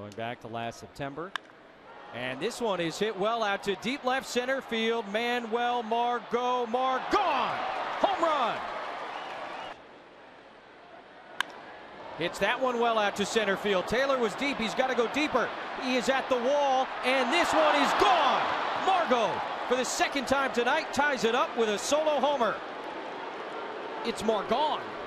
Going back to last September. And this one is hit well out to deep left center field. Manuel Margot. Gone! Home run! Hits that one well out to center field. Taylor was deep. He's got to go deeper. He is at the wall, and this one is gone! Margot, for the second time tonight, ties it up with a solo homer. It's Margot.